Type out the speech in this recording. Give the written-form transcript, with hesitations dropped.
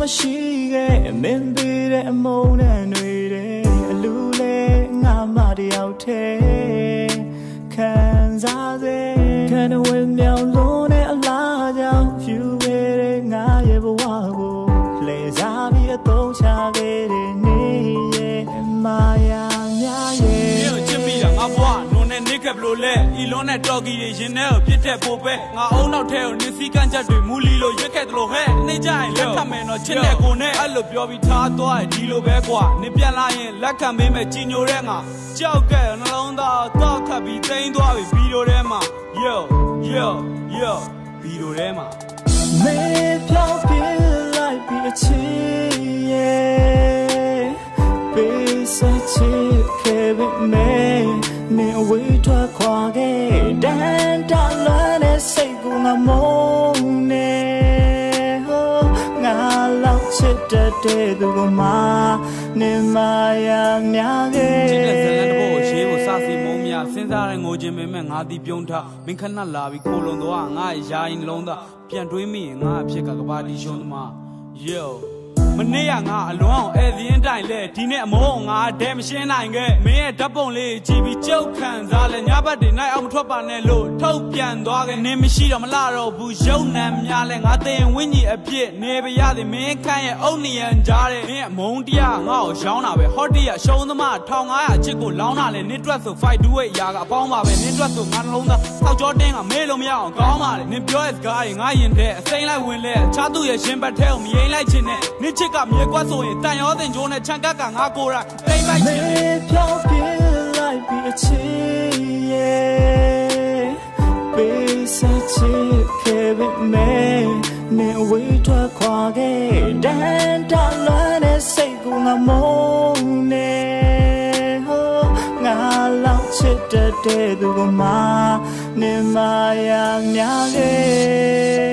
မရှိခဲ့မင်းပေးတဲ့အမုန်းနဲ့တွေတဲ့အလူလဲငါမတယောက်ထဲခံစားစေခံဝင်မြောင်လုံးနဲ့အလားကြောင့်ယူခဲ့တဲ့ငါရဲ့ဘဝကိုလဲစားပြီးအသုံးချခဲ့တဲ့နေ့ရဲ့မာယာများရဲ့ချစ်မိတာငါဘဝနုံနဲ့နေခဲ့ဘလို့လဲဤလုံးနဲ့တော်ကီရင်ထဲကိုပြစ်တဲ့ပိုပဲငါအုံနောက်ထဲကိုနင်းစည်းကမ်းချက်တွေမူလီလို့ရွက်ခဲ့တယ်လို့ဟဲ့နေကြရင်လက်ထပ်မယ်တော့ချစ်တဲ့ကိုနဲ့အဲ့လိုပြောပြီးထားသွားရင်ဒီလိုပဲကွာနင်ပြန်လာရင်လက်ခံပေးမယ်ကြီးညိုတဲ့ငါကြောက်ကဲနှလုံးသားတော့ခတ်ပြီးတိမ်းသွားပြီဗီဒီယိုထဲမှာ yo ဗီဒီယိုထဲမှာမေဖြောင်းပြလိုက်ပြီးအချစ်ရဲ့ပေးစချစ်ခဲ့ပေမဲ့နေအဝေးထွက်ခွာခဲ့တန်တလွမ်းတဲ့စိတ်ကိုငါမုန်းနေဟိုငါလောက်ချစ်တဲ့သူကမှနေမရများခဲ့ချစ်တဲ့ဇလန်တဘောရေးကိုစာစီမုံမြစဉ်းစားတဲ့ငိုခြင်းပဲမဲ့ငါတီးပြုံးထားမင်းခဏလာပြီးခိုးလုံတော့ငါရာရင်လုံးသားပြန်တွေးမိရင်ငါအဖြစ်ကကဘာတီရှုံးသမား yo မနေ့ကငါအလွန်အောင်အဲ့ဒီရင်တိုင်လဲဒီနေ့အမောငါဒဲမရှင်းနိုင်ခဲ့မင်းရဲ့ဓာတ်ပုံလေးကြည့်ပြီးကြောက်ခံစားလဲညဘက်တွေနိုင်အောင်မထွက်ပါနဲ့လို့ထုတ်ပြန်သွားခဲ့နင်းမရှိတော့မလာတော့ဘူးရုပ်နာများလဲငါတင်ဝင်းကြီးအဖြစ်နေပါရသည်မင်းခန့်ရဲ့အုတ်နီယံကြားတဲ့မင်းအမုန်းတရားငါ့ကိုရောင်းတာပဲဟော့တီးရရှုံးသမား1500ချစ်ကိုလောင်းတာလဲနင်းတွက်ဆို5 2 8ရာကအပေါင်းပါပဲနင်းတွက်ဆိုငါနှလုံးသားထောက်ကြောတင်းကမေးလို့မရအောင်ကောင်းပါလေနင်းပြောရဲ့စကားတွေငါရင်တဲ့အစိမ့်လိုက်ဝင်လဲချားသူရဲ့ရှင်ဘတ်ထဲကိုမရင်လိုက်ချင်နဲ့နင်းချစ်ကမြေကွက်ဆိုရင်တန်ရောတင်ကျိုးနဲ့ချန်ကက်ကငါကိုယ်တိုင်တိမ်လိုက်ချင်ဖြောင်းပြလိုက်ပြီးအချစ်ရဲ့ပေးစချစ်ခဲ့ပေမဲ့နေအဝေးထွက်ခွာခဲ့တန်တလွမ်းတဲ့စိတ်ကိုငါမုန်းနေဟိုငါလောက်ချစ်တဲ့သူကမှနေမရများခဲ့